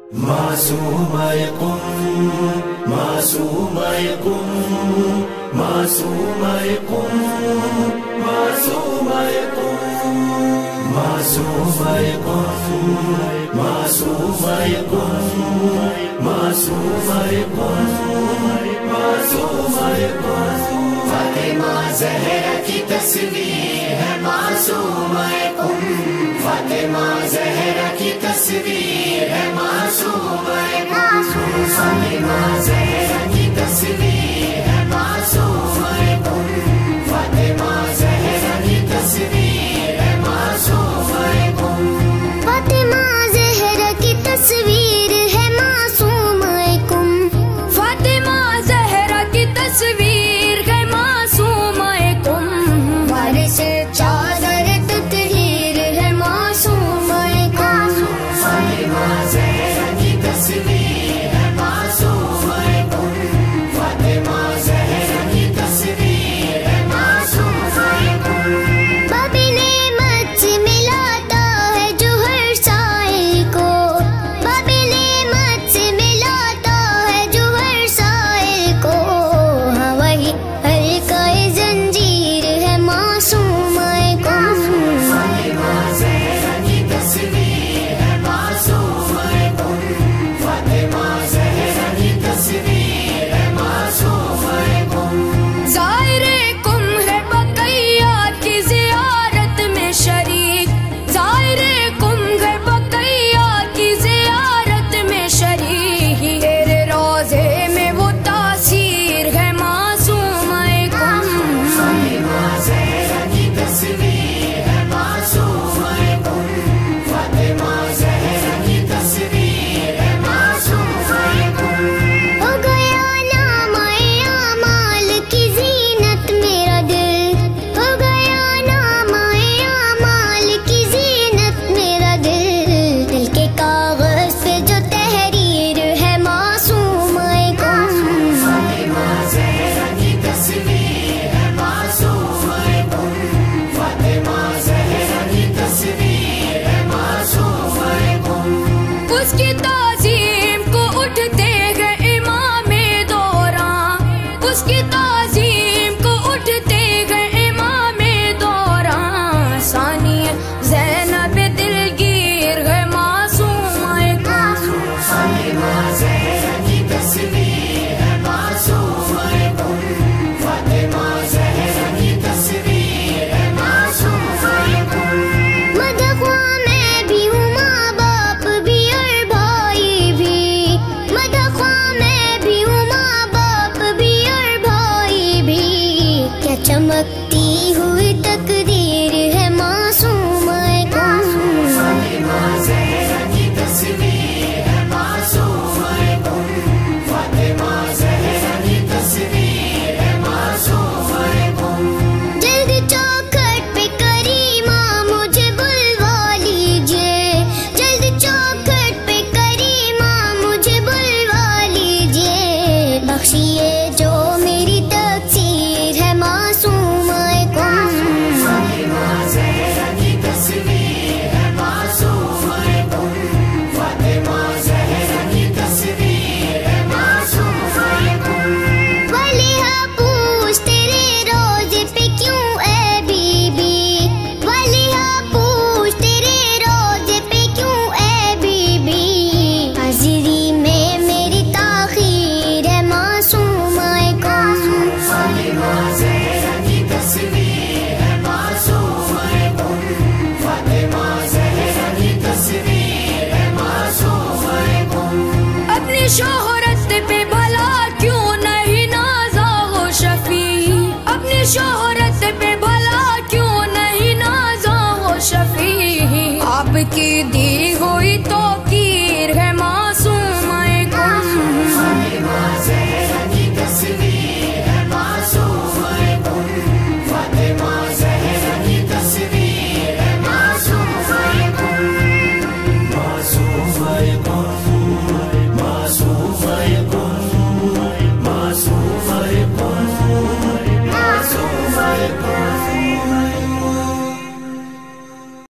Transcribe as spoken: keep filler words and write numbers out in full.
معصومہ قم معصومہ قم معصومہ قم معصومہ قم معصومہ قم معصومہ قم معصومہ قم معصومہ قم فاطمہ زہرا کی تصویر ہے معصومہ قم فاطمہ زہرا کی تصویر ہے معصومہ قم فاطمہ زہرا کی تصویر ہے معصومہ قم فاطمہ زہرا کی تصویر ہے معصومہ قم فاطمہ زہرا کی تصویر ہے معصومہ قم فاطمہ زہرا کی تصویر ہے معصومہ قم وارث چادر تطہیر ہے معصومہ قم فاطمہ زہرا کی تصویر ہے معصومہ قم فاطمہ زہرا کی تصویر ہے معصومہ قم باب نعمت سے ملاتا ہے جو ہر سائل کو باب نعمت سے ملاتا ہے جو ہر سائل کو ہاں وہی حلقہ زنجیر ہے معصومہ قم فاطمہ زہرا کی تصویر ہے معصومہ قم فاطمہ زہرا کی تصویر ہے معصومہ قم زائر قم ہے بقیات کی زیارت میں شریک زائر قم ہے بقیات کی زیارت میں شریک تیرے روضے میں وہ تاثیر ہے معصومہ قم فاطمہ زہرا کی تصویر ہے معصومہ قم فاطمہ زہرا کی تصویر ہے معصومہ قم ہو گیا نام اعمال کی زینت میرا دل ہو گیا نام اعمال کی زینت میرا دل دل کے کاغذ پہ جو تحریر ہے معصومہ قم فاطمہ زہرا کی تصویر ہے معصومہ قم فاطمہ زہرا کی تصویر ہے معصومہ قم اس کی تعظیم کو اٹھتے گئے امام دوران اس کی تعظیم کو اٹھتے گئے امام دوران ثانی زینب دلگیر ہے معصومہ قم فاطمہ زہرا کی تصویر ہے معصومہ قم فاطمہ زہرا کی تصویر ہے معصومہ قم مدخواں میں بھی ہوں ماں باپ بھی اور بھائی بھی مدخواں میں بھی ہوں ماں باپ بھی اور بھائی بھی کیا چمکتی ہوئی تقدیر ہے معصومہ قم فاطمہ زہرا کی تصویر ہے معصومہ قم فاطمہ زہرا کی تصویر ہے معصومہ قم جلد چوکھٹ پہ کریمہ مجھے بلوا لیجیے جلد چوکھٹ پہ کریمہ مجھے بلوا لیجیے بخشیے جو میری تقصیر ہے معصومہ قم فاطمہ زہرا کی تصویر ہے معصومہ قم فاطمہ زہرا کی تصویر ہے معصومہ قم ولیہ پوچھ تیرے روزے پہ کیوں اے بی بی ولیہ پوچھ تیرے روزے پہ کیوں اے بی بی حاضری میں میری تاخیر ہے معصومہ قم فاطمہ زہرا کی تصویر ہے معصومہ قم فاطمہ زہرا کی تصویر ہے معصومہ قم اپنی شہرت پہ بھلا کیوں نہیں نازا ہو شفیع اپنی شہرت پہ بھلا کیوں نہیں نازا ہو شفیع آپ کی دی ہوئی تو